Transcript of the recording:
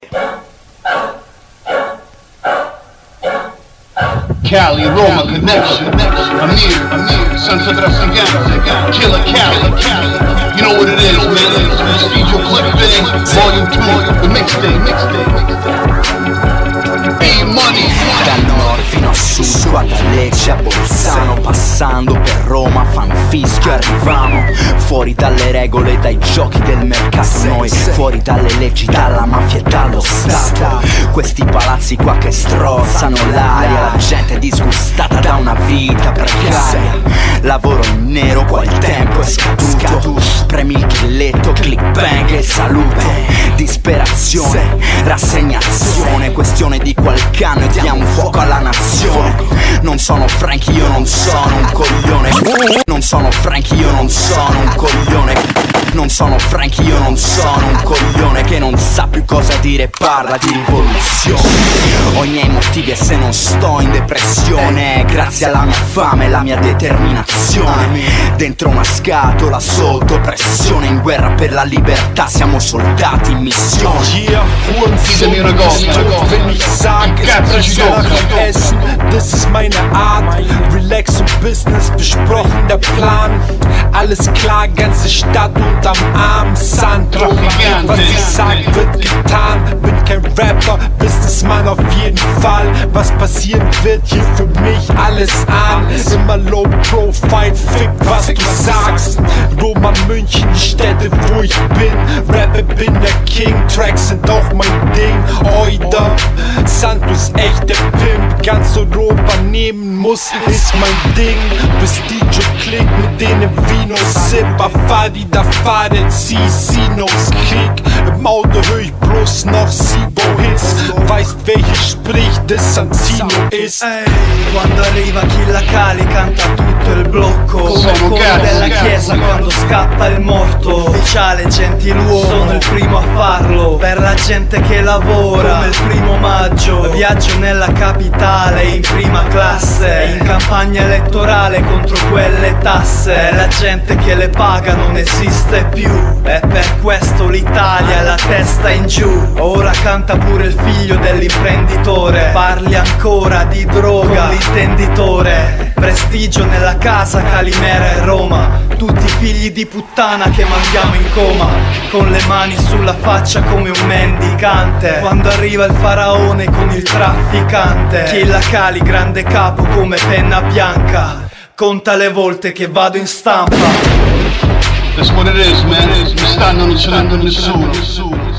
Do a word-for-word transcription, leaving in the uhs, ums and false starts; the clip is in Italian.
Cali, Roma connection, Amir, Amir, senza trafficante, Killer Cali, you know what it is, man. Prestigio Click Bang, Volume two, the mixtape, mixtape. Hey, money. Dal nord fino a sud, guarda Lecce a Bolzano, passando per Roma, fan fischio, arriviamo fuori dalle regole, dai giochi del mercato, noi fuori dalle leggi, dalla mafia e dallo Stato. Questi palazzi qua che strozzano l'aria, la gente disgustata da una vita precaria. Lavoro in nero, qua il tempo è scaduto, premi il grilletto, click bang e saluto. Disperazione, rassegnazione, questione di qualche anno e diamo fuoco alla nazione. Non sono Frankie, io non sono un coglione. Non sono Frankie, io non sono un coglione. Non sono Frankie, io non sono un coglione che non sa più cosa dire, parla di rivoluzione. Ho i miei motivi e se non sto in depressione grazie alla mia fame e la mia determinazione. Dentro una scatola sotto pressione, in guerra per la libertà, siamo soldati in missione. Yeah, Ditemi una cosa, wenn ich sag, es nach Essen, das ist meine Art. Relax und Business, besprochen der Plan. Alles klar, ganze Stadt unterm Arm. Sandro, was ich sag, wird getan. Bin kein Rapper, Businessman auf jeden Fall. Was passieren wird, hier für mich alles an. Immer low profile, fick was du sagst. Roma, München, die Städte, wo ich bin. Rapper, bin der King, Tracks sind auch mein Ding. Oida, Santo ist echt der Pimp. Ganz Europa nehmen muss, ist mein Ding. Prestigio Click mit denen Vino Sip. Afadi da fare, si, Sinos Krieg. Im Auto hör ich bloß noch Sibo-Hits. Weißt welche spricht, das Santino ist. Ehi, quando arriva Killa Cali canta tutto il blocco. Come il coro della chiesa quando scappa il morto. Ufficiale gentiluomo, sono il primo a farlo. Per la gente che lavora, come il primo maggio. Viaggio nella capitale in prima classe, in campagna elettorale contro quelle tasse. La gente che le paga non esiste più, e per questo l'Italia è la testa in giù. Ora canta pure il figlio dell'imprenditore. Parli ancora di droga con l'intenditore. Prestigio nella casa, Calimera e Roma. Tutti figli di puttana che mandiamo in coma, con le mani sulla faccia come un mendicante. Quando arriva il faraone con il trafficante, Killa Cali grande capo come penna bianca. Conta le volte che vado in stampa. That's what it is, man. Mi stanno, non ce l'hanno nessuno.